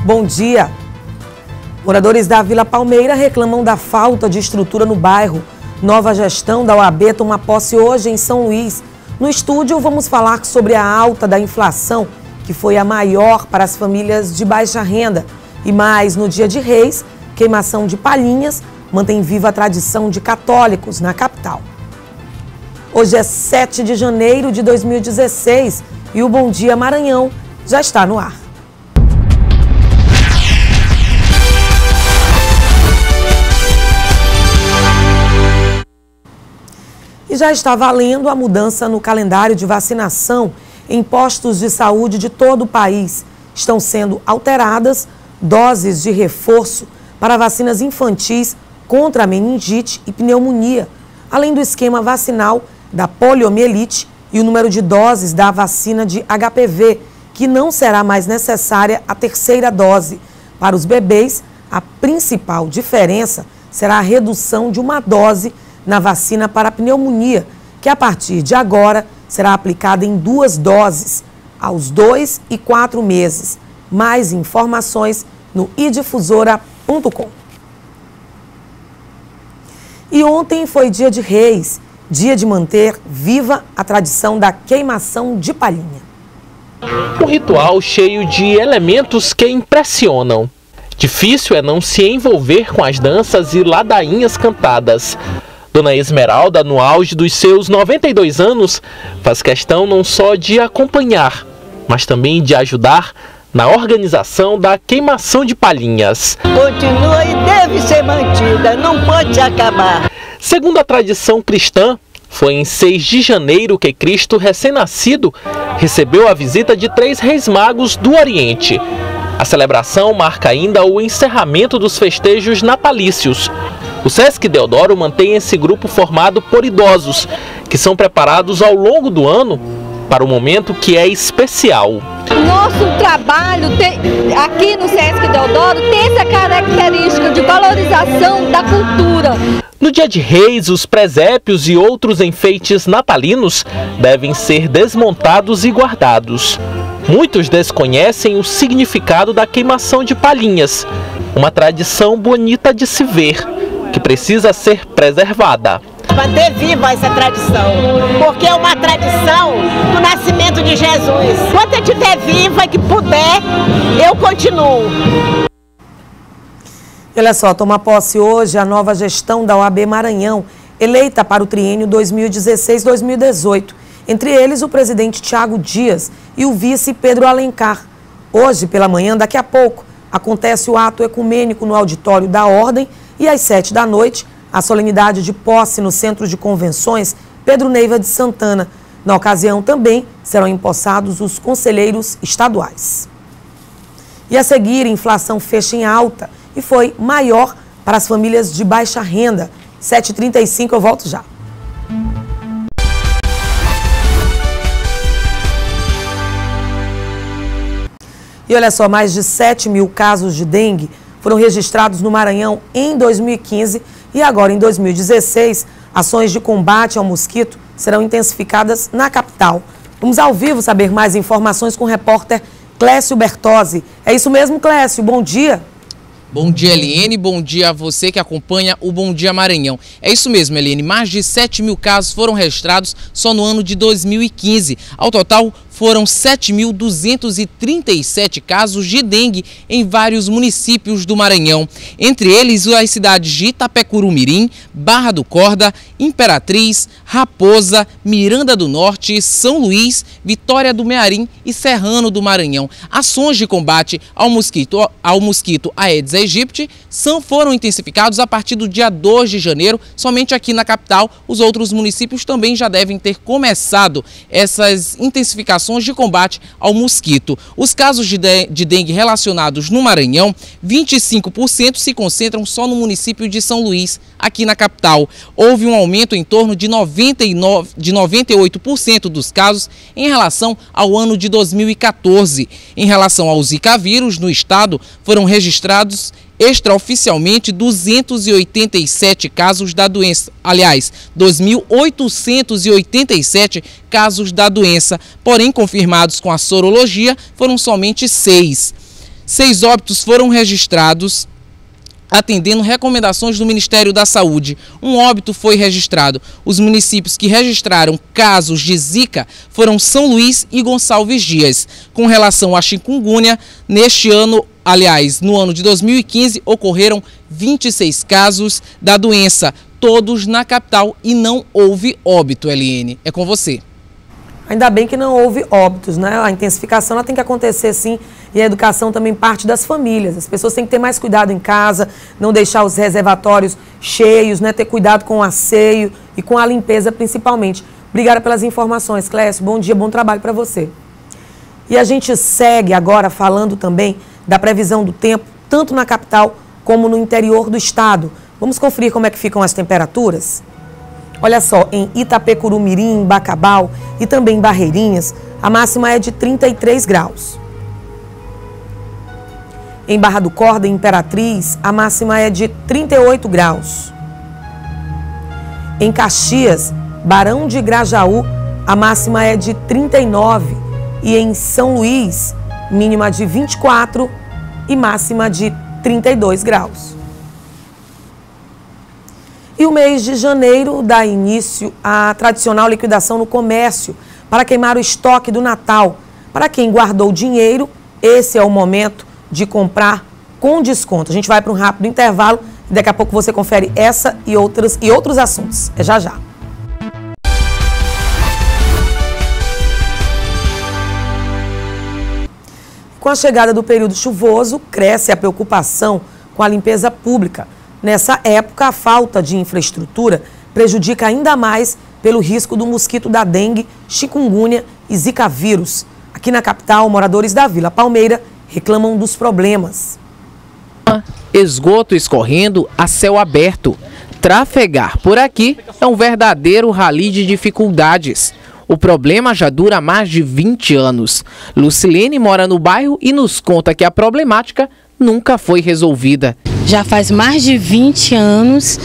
Bom dia. Moradores da Vila Palmeira reclamam da falta de estrutura no bairro. Nova gestão da OAB toma posse hoje em São Luís. No estúdio vamos falar sobre a alta da inflação, que foi a maior para as famílias de baixa renda. E mais, no Dia de Reis, queimação de palhinhas mantém viva a tradição de católicos na capital. Hoje é 7 de janeiro de 2016 e o Bom Dia Maranhão já está no ar. E já está valendo a mudança no calendário de vacinação em postos de saúde de todo o país. Estão sendo alteradas doses de reforço para vacinas infantis contra a meningite e pneumonia, além do esquema vacinal da poliomielite e o número de doses da vacina de HPV, que não será mais necessária a terceira dose. Para os bebês, a principal diferença será a redução de uma dose na vacina para a pneumonia, que a partir de agora será aplicada em 2 doses, aos 2 e 4 meses. Mais informações no idifusora.com. E ontem foi Dia de Reis, dia de manter viva a tradição da queimação de palhinha. Um ritual cheio de elementos que impressionam. Difícil é não se envolver com as danças e ladainhas cantadas. Dona Esmeralda, no auge dos seus 92 anos, faz questão não só de acompanhar, mas também de ajudar na organização da queimação de palhinhas. Continua e deve ser mantida, não pode acabar. Segundo a tradição cristã, foi em 6 de janeiro que Cristo recém-nascido recebeu a visita de 3 reis magos do Oriente. A celebração marca ainda o encerramento dos festejos natalícios. O Sesc Deodoro mantém esse grupo formado por idosos, que são preparados ao longo do ano para o momento que é especial. Nosso trabalho aqui no Sesc Deodoro tem essa característica de valorização da cultura. No Dia de Reis, os presépios e outros enfeites natalinos devem ser desmontados e guardados. Muitos desconhecem o significado da queimação de palhinhas, uma tradição bonita de se ver, que precisa ser preservada. Manter viva essa tradição, porque é uma tradição do nascimento de Jesus. Enquanto eu estiver viva e que puder, eu continuo. Olha só, toma posse hoje a nova gestão da OAB Maranhão, eleita para o triênio 2016-2018. Entre eles, o presidente Tiago Dias e o vice Pedro Alencar. Hoje, pela manhã, daqui a pouco, acontece o ato ecumênico no auditório da Ordem e às 7 da noite, a solenidade de posse no Centro de Convenções Pedro Neiva de Santana. Na ocasião também serão empossados os conselheiros estaduais. E a seguir, a inflação fecha em alta e foi maior para as famílias de baixa renda. 7h35, eu volto já. E olha só, mais de 7 mil casos de dengue foram registrados no Maranhão em 2015 e agora em 2016, ações de combate ao mosquito serão intensificadas na capital. Vamos ao vivo saber mais informações com o repórter Clécio Bertozzi. É isso mesmo, Clécio, bom dia. Bom dia, Eliene. Bom dia a você que acompanha o Bom Dia Maranhão. É isso mesmo, Eliene. Mais de 7 mil casos foram registrados só no ano de 2015. Ao total, foram 7.237 casos de dengue em vários municípios do Maranhão. Entre eles, as cidades de Itapecuru-Mirim, Barra do Corda, Imperatriz, Raposa, Miranda do Norte, São Luís, Vitória do Mearim e Serrano do Maranhão. Ações de combate ao mosquito Aedes aegypti foram intensificados a partir do dia 2 de janeiro, somente aqui na capital. Os outros municípios também já devem ter começado essas intensificações de combate ao mosquito. Os casos de dengue relacionados no Maranhão, 25% se concentram só no município de São Luís, aqui na capital. Houve um aumento em torno de 98% dos casos em relação ao ano de 2014. Em relação ao Zika vírus, no estado foram registrados extraoficialmente 287 casos da doença. Aliás, 2.887 casos da doença, porém confirmados com a sorologia foram somente 6. 6 óbitos foram registrados atendendo recomendações do Ministério da Saúde. Um óbito foi registrado. Os municípios que registraram casos de Zika foram São Luís e Gonçalves Dias. Com relação à chikungunya, neste ano, aliás, no ano de 2015, ocorreram 26 casos da doença, todos na capital, e não houve óbito, Eliene. É com você. Ainda bem que não houve óbitos, né? A intensificação ela tem que acontecer sim, e a educação também parte das famílias. As pessoas têm que ter mais cuidado em casa, não deixar os reservatórios cheios, né? Ter cuidado com o asseio e com a limpeza principalmente. Obrigada pelas informações, Clécio. Bom dia, bom trabalho para você. E a gente segue agora falando também da previsão do tempo, tanto na capital como no interior do estado. Vamos conferir como é que ficam as temperaturas? Olha só, em Itapecurumirim, Bacabal e também em Barreirinhas, a máxima é de 33 graus. Em Barra do Corda e Imperatriz, a máxima é de 38 graus. Em Caxias, Barão de Grajaú, a máxima é de 39. E em São Luís, mínima de 24 e máxima de 32 graus. E o mês de janeiro dá início à tradicional liquidação no comércio para queimar o estoque do Natal. Para quem guardou dinheiro, esse é o momento de comprar com desconto. A gente vai para um rápido intervalo e daqui a pouco você confere essa e outros assuntos. É já já. Com a chegada do período chuvoso, cresce a preocupação com a limpeza pública. Nessa época, a falta de infraestrutura prejudica ainda mais pelo risco do mosquito da dengue, chikungunya e zika vírus. Aqui na capital, moradores da Vila Palmeira reclamam dos problemas. Esgoto escorrendo a céu aberto. Trafegar por aqui é um verdadeiro rally de dificuldades. O problema já dura mais de 20 anos. Lucilene mora no bairro e nos conta que a problemática nunca foi resolvida. Já faz mais de 20 anos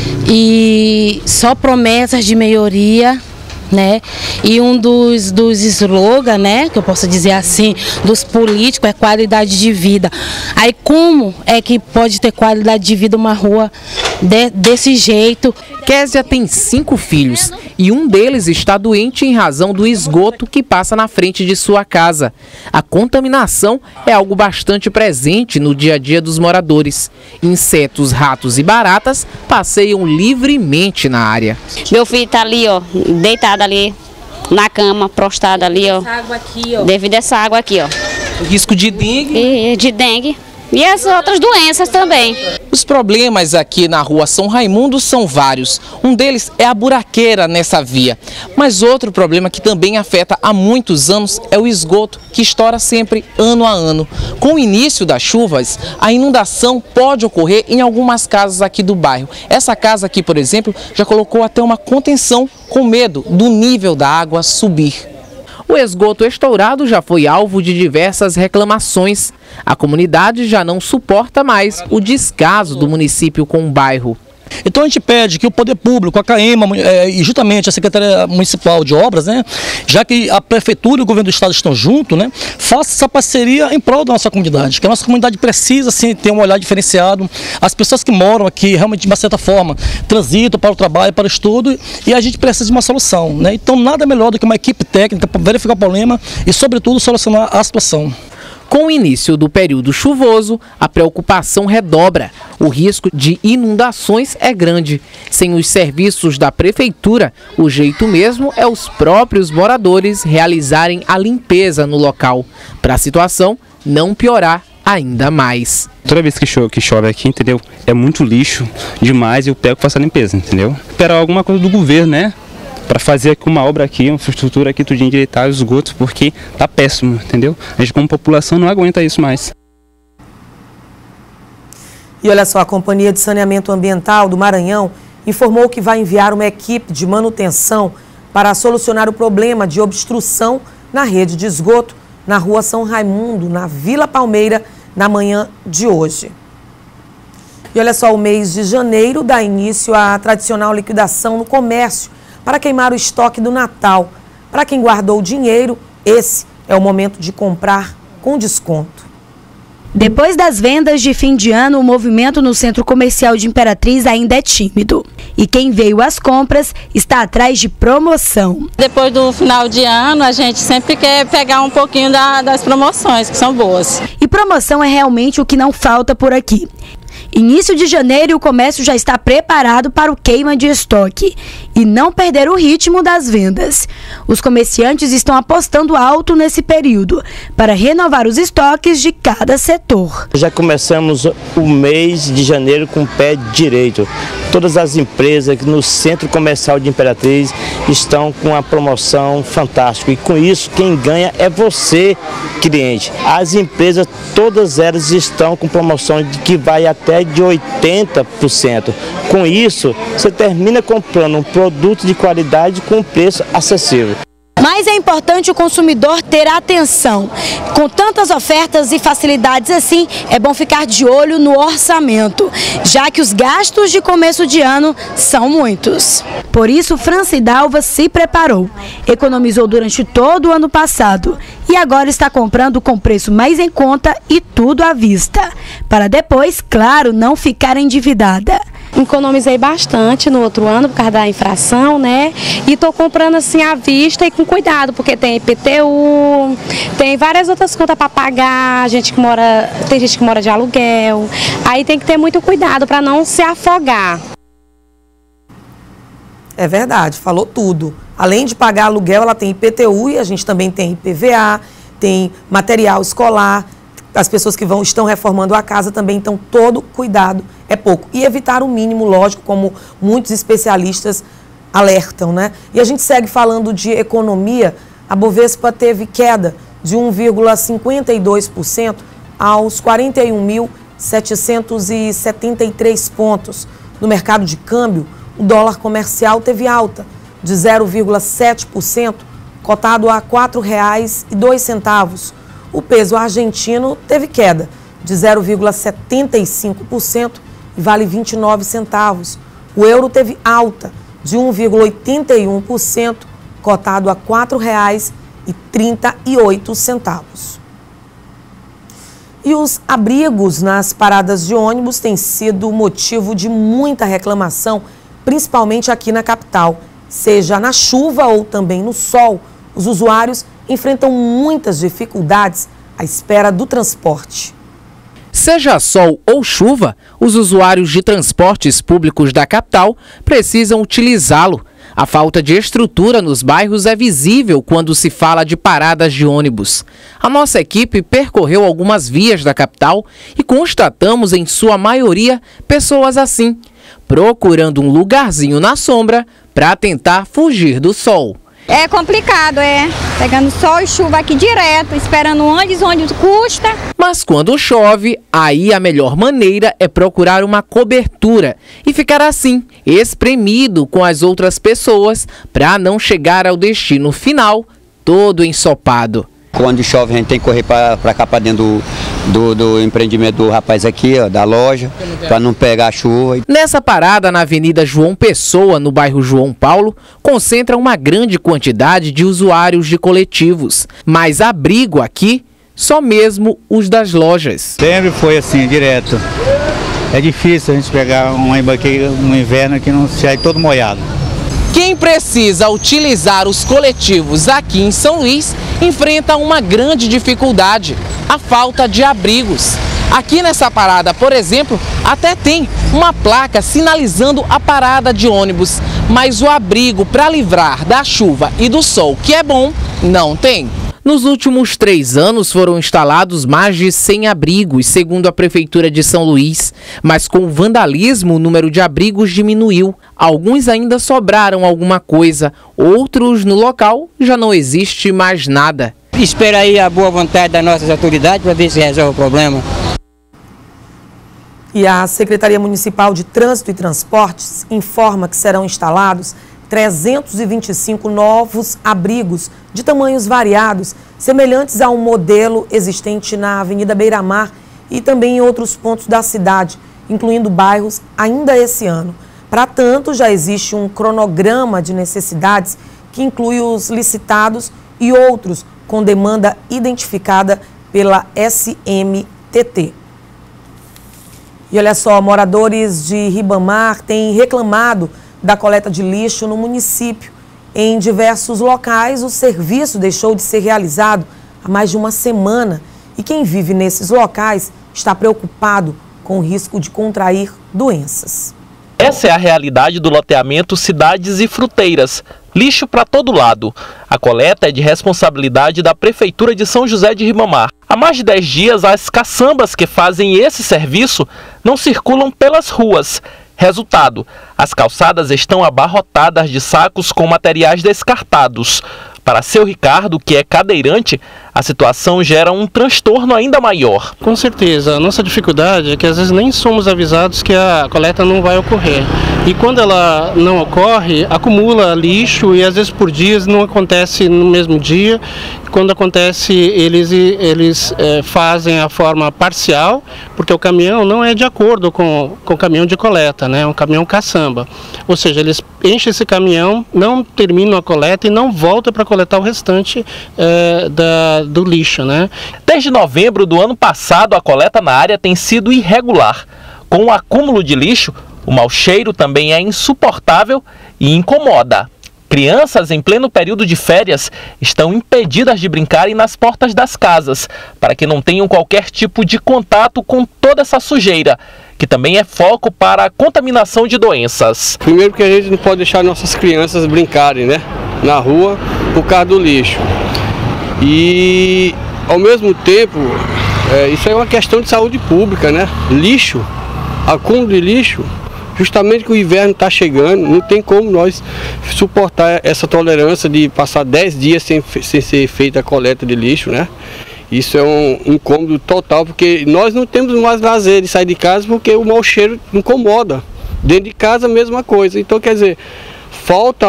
e só promessas de melhoria, né? E um dos slogans, né, que eu posso dizer assim, dos políticos é qualidade de vida. Aí como é que pode ter qualidade de vida uma rua desse jeito? Késia tem 5 filhos e um deles está doente em razão do esgoto que passa na frente de sua casa. A contaminação é algo bastante presente no dia a dia dos moradores. Insetos, ratos e baratas passeiam livremente na área. Meu filho está ali, ó, deitado ali na cama, prostrado ali, ó. Essa água aqui, ó. Devido a essa água aqui, ó. O risco de dengue? E de dengue. E as outras doenças também. Os problemas aqui na rua São Raimundo são vários. Um deles é a buraqueira nessa via. Mas outro problema que também afeta há muitos anos é o esgoto, que estoura sempre ano a ano. Com o início das chuvas, a inundação pode ocorrer em algumas casas aqui do bairro. Essa casa aqui, por exemplo, já colocou até uma contenção com medo do nível da água subir. O esgoto estourado já foi alvo de diversas reclamações. A comunidade já não suporta mais o descaso do município com o bairro. Então a gente pede que o poder público, a CAEMA e justamente a Secretaria Municipal de Obras, né, já que a Prefeitura e o Governo do Estado estão juntos, né, faça essa parceria em prol da nossa comunidade, que a nossa comunidade precisa assim, ter um olhar diferenciado. As pessoas que moram aqui realmente de uma certa forma transitam para o trabalho, para o estudo, e a gente precisa de uma solução, né? Então nada melhor do que uma equipe técnica para verificar o problema e sobretudo solucionar a situação. Com o início do período chuvoso, a preocupação redobra. O risco de inundações é grande. Sem os serviços da prefeitura, o jeito mesmo é os próprios moradores realizarem a limpeza no local, para a situação não piorar ainda mais. Toda vez que chove aqui, entendeu? É muito lixo demais e eu pego e faço a limpeza, entendeu? Esperar alguma coisa do governo, né? Para fazer aqui uma obra aqui, uma infraestrutura aqui, tudo endireitar os esgotos, porque tá péssimo, entendeu? A gente como população não aguenta isso mais. E olha só, a Companhia de Saneamento Ambiental do Maranhão informou que vai enviar uma equipe de manutenção para solucionar o problema de obstrução na rede de esgoto na rua São Raimundo, na Vila Palmeira, na manhã de hoje. E olha só, o mês de janeiro dá início à tradicional liquidação no comércio para queimar o estoque do Natal. Para quem guardou dinheiro, esse é o momento de comprar com desconto. Depois das vendas de fim de ano, o movimento no centro comercial de Imperatriz ainda é tímido. E quem veio às compras está atrás de promoção. Depois do final de ano, a gente sempre quer pegar um pouquinho das promoções, que são boas. E promoção é realmente o que não falta por aqui. Início de janeiro, o comércio já está preparado para o queima de estoque e não perder o ritmo das vendas. Os comerciantes estão apostando alto nesse período para renovar os estoques de cada setor. Já começamos o mês de janeiro com o pé direito. Todas as empresas no centro comercial de Imperatriz estão com uma promoção fantástica e com isso quem ganha é você, cliente. As empresas, todas elas estão com promoção que vai até de 80%. Com isso, você termina comprando um produto de qualidade com preço acessível. Mas é importante o consumidor ter atenção. Com tantas ofertas e facilidades assim, é bom ficar de olho no orçamento, já que os gastos de começo de ano são muitos. Por isso, França Dalva se preparou, economizou durante todo o ano passado e agora está comprando com preço mais em conta e tudo à vista, para depois, claro, não ficar endividada. Economizei bastante no outro ano por causa da infração, né? E estou comprando assim à vista e com cuidado, porque tem IPTU, tem várias outras contas para pagar, tem gente que mora de aluguel, aí tem que ter muito cuidado para não se afogar. É verdade, falou tudo. Além de pagar aluguel, ela tem IPTU e a gente também tem IPVA, tem material escolar. As pessoas que estão reformando a casa também, então todo cuidado é pouco. E evitar o mínimo, lógico, como muitos especialistas alertam, né? E a gente segue falando de economia. A Bovespa teve queda de 1,52% aos 41.773 pontos. No mercado de câmbio, o dólar comercial teve alta de 0,7%, cotado a R$ 4,02. O peso argentino teve queda de 0,75% e vale 29 centavos. O euro teve alta de 1,81%, cotado a R$ 4,38. E os abrigos nas paradas de ônibus têm sido motivo de muita reclamação, principalmente aqui na capital. Seja na chuva ou também no sol, os usuários enfrentam muitas dificuldades à espera do transporte. Seja sol ou chuva, os usuários de transportes públicos da capital precisam utilizá-lo. A falta de estrutura nos bairros é visível quando se fala de paradas de ônibus. A nossa equipe percorreu algumas vias da capital e constatamos, em sua maioria, pessoas assim, procurando um lugarzinho na sombra para tentar fugir do sol. É complicado, pegando sol e chuva aqui direto, esperando ônibus custa. Mas quando chove, aí a melhor maneira é procurar uma cobertura e ficar assim, espremido com as outras pessoas, para não chegar ao destino final todo ensopado. Quando chove a gente tem que correr para cá, para dentro do empreendimento do rapaz aqui, ó, da loja, para não pegar a chuva. Nessa parada na Avenida João Pessoa, no bairro João Paulo, concentra uma grande quantidade de usuários de coletivos. Mas abrigo aqui, só mesmo os das lojas. Sempre foi assim, direto. É difícil a gente pegar um inverno que não sai todo molhado. Quem precisa utilizar os coletivos aqui em São Luís enfrenta uma grande dificuldade, a falta de abrigos. Aqui nessa parada, por exemplo, até tem uma placa sinalizando a parada de ônibus, mas o abrigo para livrar da chuva e do sol, que é bom, não tem. Nos últimos 3 anos foram instalados mais de 100 abrigos, segundo a Prefeitura de São Luís. Mas com o vandalismo, o número de abrigos diminuiu. Alguns ainda sobraram alguma coisa, outros no local já não existe mais nada. Espera aí a boa vontade das nossas autoridades para ver se resolve o problema. E a Secretaria Municipal de Trânsito e Transportes informa que serão instalados 325 novos abrigos de tamanhos variados, semelhantes a um modelo existente na Avenida Beira-Mar e também em outros pontos da cidade, incluindo bairros ainda esse ano. Para tanto, já existe um cronograma de necessidades que inclui os licitados e outros com demanda identificada pela SMTT. TT. E olha só, moradores de Ribamar têm reclamado da coleta de lixo no município. Em diversos locais, o serviço deixou de ser realizado há mais de uma semana. E quem vive nesses locais está preocupado com o risco de contrair doenças. Essa é a realidade do loteamento Cidades e Fruteiras. Lixo para todo lado. A coleta é de responsabilidade da Prefeitura de São José de Ribamar. Há mais de 10 dias, as caçambas que fazem esse serviço não circulam pelas ruas. Resultado, as calçadas estão abarrotadas de sacos com materiais descartados. Para seu Ricardo, que é cadeirante, a situação gera um transtorno ainda maior. Com certeza, a nossa dificuldade é que às vezes nem somos avisados que a coleta não vai ocorrer. E quando ela não ocorre, acumula lixo e às vezes por dias não acontece no mesmo dia. Quando acontece, eles fazem a forma parcial, porque o caminhão não é de acordo com o caminhão de coleta, né? É um caminhão caçamba. Ou seja, eles enchem esse caminhão, não terminam a coleta e não voltam para coletar o restante do lixo, né? Desde novembro do ano passado, a coleta na área tem sido irregular. Com o acúmulo de lixo, o mau cheiro também é insuportável e incomoda. Crianças em pleno período de férias estão impedidas de brincarem nas portas das casas, para que não tenham qualquer tipo de contato com toda essa sujeira, que também é foco para a contaminação de doenças. Primeiro porque a gente não pode deixar nossas crianças brincarem, né, na rua por causa do lixo. E ao mesmo tempo, isso é uma questão de saúde pública, né? Lixo, acúmulo de lixo. Justamente que o inverno está chegando, não tem como nós suportar essa tolerância de passar 10 dias sem ser feita a coleta de lixo, né? Isso é um incômodo total, porque nós não temos mais lazer de sair de casa porque o mau cheiro incomoda. Dentro de casa a mesma coisa. Então, quer dizer, falta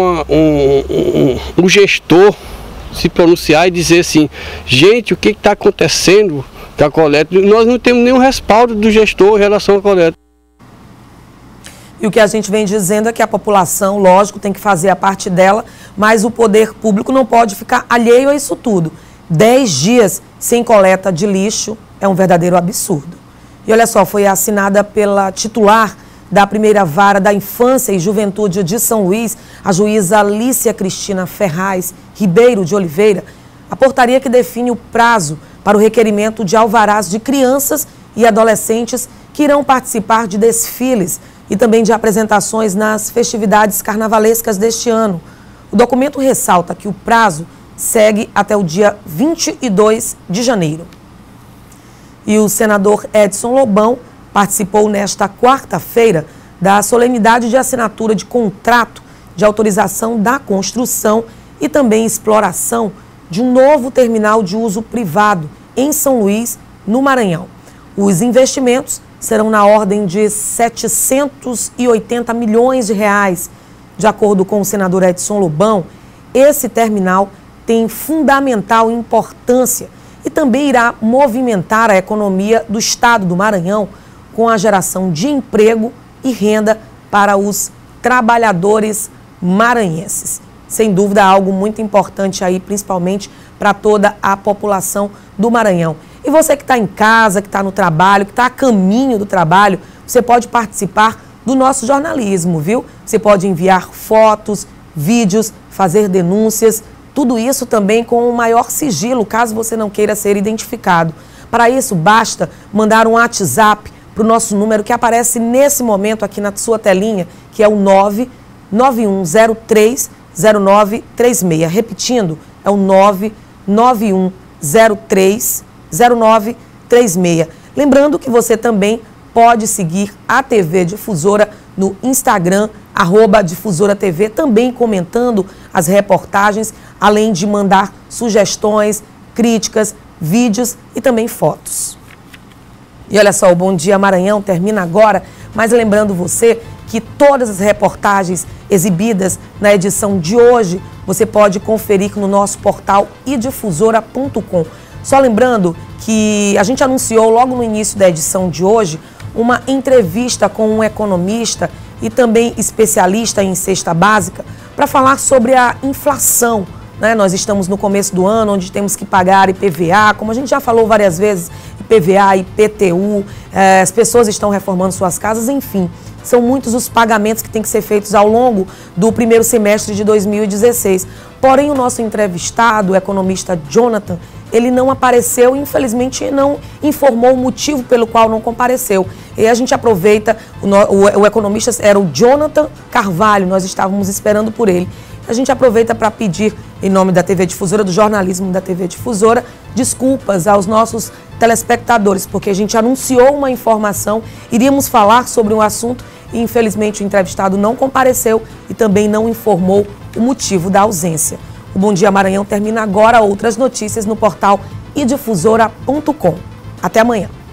um gestor se pronunciar e dizer assim, gente, o que está acontecendo com a coleta? Nós não temos nenhum respaldo do gestor em relação à coleta. E o que a gente vem dizendo é que a população, lógico, tem que fazer a parte dela, mas o poder público não pode ficar alheio a isso tudo. 10 dias sem coleta de lixo é um verdadeiro absurdo. E olha só, foi assinada pela titular da primeira vara da Infância e Juventude de São Luís, a juíza Alicia Cristina Ferraz Ribeiro de Oliveira, a portaria que define o prazo para o requerimento de alvarás de crianças e adolescentes que irão participar de desfiles e também de apresentações nas festividades carnavalescas deste ano. O documento ressalta que o prazo segue até o dia 22 de janeiro. E o senador Edson Lobão participou nesta quarta-feira da solenidade de assinatura de contrato de autorização da construção e também exploração de um novo terminal de uso privado em São Luís, no Maranhão. Os investimentos serão na ordem de 780 milhões de reais. De acordo com o senador Edson Lobão, esse terminal tem fundamental importância e também irá movimentar a economia do estado do Maranhão com a geração de emprego e renda para os trabalhadores maranhenses. Sem dúvida, algo muito importante aí, principalmente para toda a população do Maranhão. E você que está em casa, que está no trabalho, que está a caminho do trabalho, você pode participar do nosso jornalismo, viu? Você pode enviar fotos, vídeos, fazer denúncias, tudo isso também com o maior sigilo, caso você não queira ser identificado. Para isso, basta mandar um WhatsApp para o nosso número que aparece nesse momento aqui na sua telinha, que é o 991030936. Repetindo, é o 991030936. Lembrando que você também pode seguir a TV Difusora no Instagram, @DifusoraTV, também comentando as reportagens, além de mandar sugestões, críticas, vídeos e também fotos. E olha só, o Bom Dia Maranhão termina agora, mas lembrando você que todas as reportagens exibidas na edição de hoje, você pode conferir no nosso portal idifusora.com. Só lembrando que a gente anunciou logo no início da edição de hoje uma entrevista com um economista e também especialista em cesta básica para falar sobre a inflação. Nós estamos no começo do ano, onde temos que pagar IPVA, como a gente já falou várias vezes, IPVA, IPTU, as pessoas estão reformando suas casas, enfim. São muitos os pagamentos que têm que ser feitos ao longo do primeiro semestre de 2016. Porém, o nosso entrevistado, o economista Jonathan, ele não apareceu, infelizmente não informou o motivo pelo qual não compareceu. E a gente aproveita, o economista era o Jonathan Carvalho, nós estávamos esperando por ele. A gente aproveita para pedir, em nome da TV Difusora, do jornalismo da TV Difusora, desculpas aos nossos telespectadores, porque a gente anunciou uma informação, iríamos falar sobre um assunto e infelizmente o entrevistado não compareceu e também não informou o motivo da ausência. O Bom Dia Maranhão termina agora. Outras notícias no portal idifusora.com. Até amanhã.